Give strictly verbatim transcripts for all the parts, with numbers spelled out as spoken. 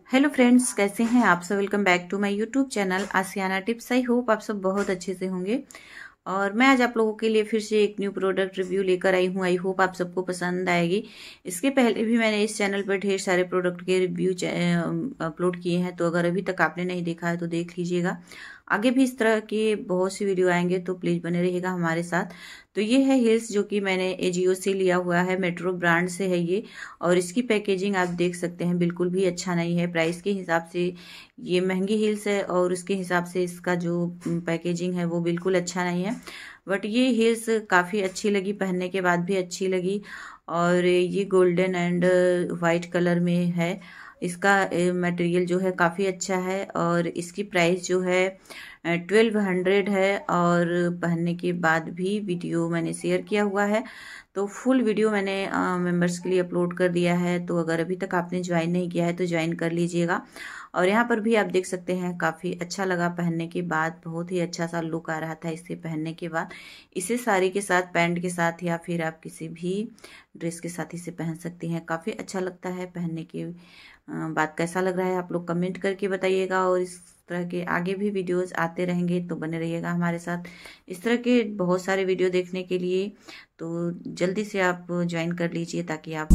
Hello friends, कैसे हैं आप सब। Welcome back to my YouTube channel Aashiyana tips. I hope आप सब बहुत अच्छे से होंगे। और मैं आज आप लोगों के लिए फिर से एक न्यू प्रोडक्ट रिव्यू लेकर आई हूँ। आई होप आप सबको पसंद आएगी। इसके पहले भी मैंने इस चैनल पर ढेर सारे प्रोडक्ट के रिव्यू अपलोड किए हैं, तो अगर अभी तक आपने नहीं देखा है तो देख लीजिएगा। आगे भी इस तरह के बहुत सी वीडियो आएंगे, तो प्लीज़ बने रहिएगा हमारे साथ। तो ये है हिल्स, जो कि मैंने एजियो से लिया हुआ है, मेट्रो ब्रांड से है ये। और इसकी पैकेजिंग आप देख सकते हैं, बिल्कुल भी अच्छा नहीं है। प्राइस के हिसाब से ये महंगी हिल्स है, और उसके हिसाब से इसका जो पैकेजिंग है वो बिल्कुल अच्छा नहीं है। बट ये हिल्स काफ़ी अच्छी लगी, पहनने के बाद भी अच्छी लगी। और ये गोल्डन एंड वाइट कलर में है। इसका मटेरियल जो है काफ़ी अच्छा है, और इसकी प्राइस जो है ट्वेल्व हंड्रेड है। और पहनने के बाद भी वीडियो मैंने शेयर किया हुआ है, तो फुल वीडियो मैंने मेंबर्स के लिए अपलोड कर दिया है। तो अगर अभी तक आपने ज्वाइन नहीं किया है तो ज्वाइन कर लीजिएगा। और यहाँ पर भी आप देख सकते हैं, काफ़ी अच्छा लगा पहनने के बाद, बहुत ही अच्छा सा लुक आ रहा था इसे पहनने के बाद। इसे साड़ी के साथ, पैंट के साथ, या फिर आप किसी भी ड्रेस के साथ इसे पहन सकती हैं। काफ़ी अच्छा लगता है पहनने के बाद। कैसा लग रहा है आप लोग कमेंट करके बताइएगा। और इस तरह के आगे भी वीडियोस आते रहेंगे, तो बने रहिएगा हमारे साथ इस तरह के बहुत सारे वीडियो देखने के लिए। तो जल्दी से आप ज्वाइन कर लीजिए, ताकि आप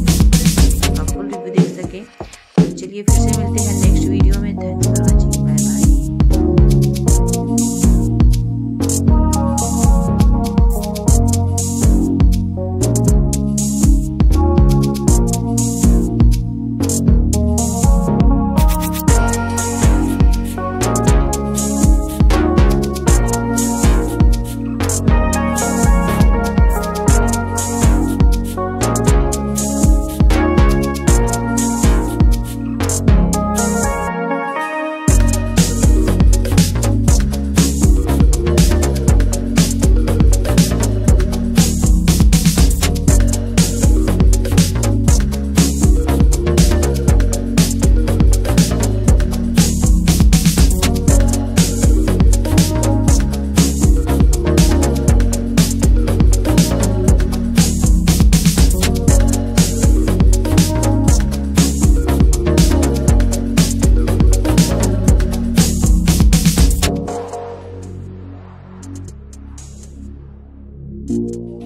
फुल रिव्यू देख सकें। तो चलिए फिर से मिलते हैं नेक्स्ट वीडियो में। Thank you for watching. Bye bye. Thank you.